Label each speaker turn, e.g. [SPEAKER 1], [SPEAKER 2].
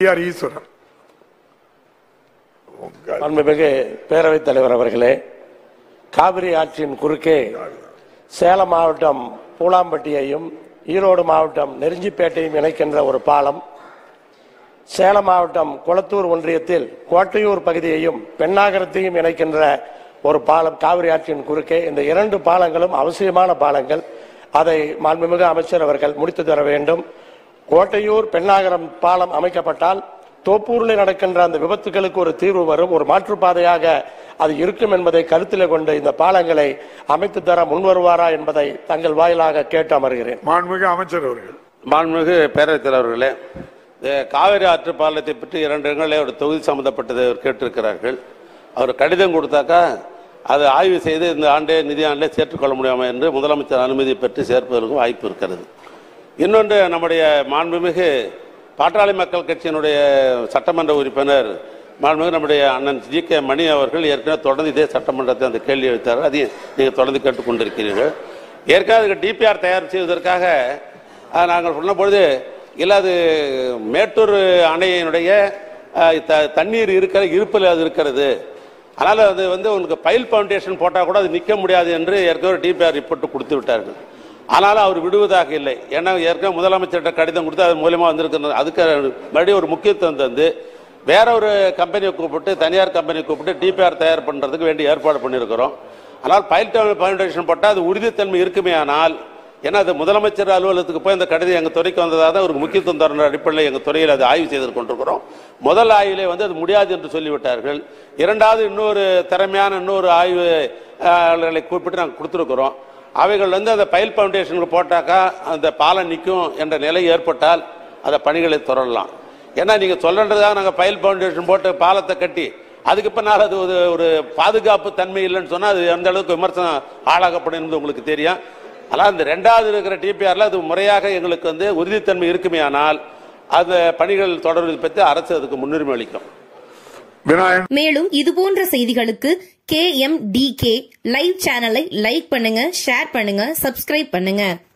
[SPEAKER 1] ஈஸ்வரன்.
[SPEAKER 2] மாண்புமிகு பேரவைத் தலைவர் அவர்களே, காவிரி ஆற்றின் குறுக்கே சேலம் மாவட்டம் பூலாம்பட்டியையும் ஈரோடு மாவட்டம் நெருஞ்சிப்பேட்டையும் இணைக்கின்ற ஒரு பாலம், சேலம் மாவட்டம் குளத்தூர் ஒன்றியத்தில் கோட்டையூர் பகுதியையும் பெண்ணாகரத்தையும் இணைக்கின்ற ஒரு பாலம் காவிரி ஆற்றின் குறுக்கே. இந்த இரண்டு பாலங்களும் அவசியமான பாலங்கள். அதை மாண்புமிகு அமைச்சர் அவர்கள் முடித்து தர வேண்டும். கோட்டையூர் பெண்ணாகரம் பாலம் அமைக்கப்பட்டால் தோப்பூரில் நடக்கின்ற அந்த விபத்துகளுக்கு ஒரு தீர்வு வரும், ஒரு மாற்றுப்பாதையாக அது இருக்கும் என்பதை கருத்தில் கொண்டு இந்த பாலங்களை அமைத்து தர முன்வருவாரா என்பதை தங்கள் வாயிலாக கேட்டு அமர்கிறேன்.
[SPEAKER 1] மாண்புமிகு அமைச்சர் அவர்கள்.
[SPEAKER 3] மாண்புமிகு பேரவைத் தலைவர்களே, காவிரி ஆற்று பாலத்தை பற்றி 2 இடங்களில் ஒரு தொகுதி சம்பந்தப்பட்டதை கேட்டிருக்கிறார்கள். அவர் கடிதம் கொடுத்தாக்கா அதை ஆய்வு செய்து இந்த ஆண்டே நிதியாண்டிலே சேர்த்துக்கொள்ள முடியாமல் என்று முதலமைச்சர் அனுமதி பெற்று சேர்ப்பதற்கும் வாய்ப்பு இருக்கிறது. இன்னொன்று, நம்முடைய மாண்புமிகு பாட்டாளி மக்கள் கட்சியினுடைய சட்டமன்ற உறுப்பினர் மாண்புமிகு நம்முடைய அண்ணன் ஜி.கே. மணி அவர்கள் ஏற்கனவே தொடர்ந்து இதே சட்டமன்றத்தை அந்த கேள்வி எழுத்தார்கள். அதையும் நீங்கள் தொடர்ந்து கேட்டுக்கொண்டிருக்கிறீர்கள். ஏற்கனவே அதுக்கு டிபிஆர் தயார் செய்வதற்காக நாங்கள் சொன்னபொழுது இல்லை, அது மேட்டூர் அணையினுடைய தண்ணீர் இருப்பில் அது இருக்கிறது, அதனால் அது உங்களுக்கு பைல் ஃபவுண்டேஷன் போட்டால் கூட அது நிற்க முடியாது என்று ஏற்கனவே டிபிஆர் ரிப்போர்ட் கொடுத்து விட்டார்கள். ஆனாலும் அவர் விடுவதாக இல்லை. ஏன்னா ஏற்கனவே முதலமைச்சர்கிட்ட கடிதம் கொடுத்து அது மூலமாக வந்திருக்கிறது. அதுக்கு மறுபடியும் ஒரு முக்கியத்துவம் தந்து வேற ஒரு கம்பெனியை கூப்பிட்டு, தனியார் கம்பெனியை கூப்பிட்டு டிபிஆர் தயார் பண்ணுறதுக்கு வேண்டிய ஏற்பாடு பண்ணியிருக்கிறோம். ஆனால் பைல் ஃபவுண்டேஷன் போட்டால் அது உறுதித்தன்மை இருக்குமே. ஆனால் ஏன்னா அது முதலமைச்சர் அலுவலகத்துக்கு போய் அந்த கடிதம் எங்கள் துறைக்கு வந்ததாக தான் ஒரு முக்கியத்துவம் தர அடிப்படையில் எங்கள் துறையில் அதை ஆய்வு செய்து கொண்டிருக்கிறோம். முதல் ஆய்விலே அது முடியாது என்று சொல்லிவிட்டார்கள். இரண்டாவது இன்னொரு திறமையான ஆய்வுகளை கூப்பிட்டு நாங்கள் கொடுத்துருக்கிறோம். அவைகள் அந்த பைல் ஃபவுண்டேஷனுக்கு போட்டாக்கா அந்த பாலம் நிற்கும் என்ற நிலை ஏற்பட்டால் அந்த பணிகளை தொடரலாம். ஏன்னா நீங்கள் சொல்றதுக்காக நாங்கள் பைல் ஃபவுண்டேஷன் போட்டு பாலத்தை கட்டி அதுக்கு பின்னால் அது ஒரு பாதுகாப்பு தன்மை இல்லைன்னு சொன்னால் அது எந்த அளவுக்கு விமர்சனம் ஆளாகப்படும் என்பது உங்களுக்கு தெரியும். ஆனால் இந்த 2வது இருக்கிற டிபிஆர்ல அது முறையாக எங்களுக்கு உறுதித்தன்மை இருக்குமே. ஆனால் அந்த பணிகள் தொடர்வது பற்றி அரசு அதுக்கு முன்னுரிமை அளிக்கும்.
[SPEAKER 4] மேலும் இதுபோன்ற செய்திகளுக்கு KMDK லைவ் சேனலை லைக் பண்ணுங்க, ஷேர் பண்ணுங்க, சப்ஸ்கிரைப் பண்ணுங்க.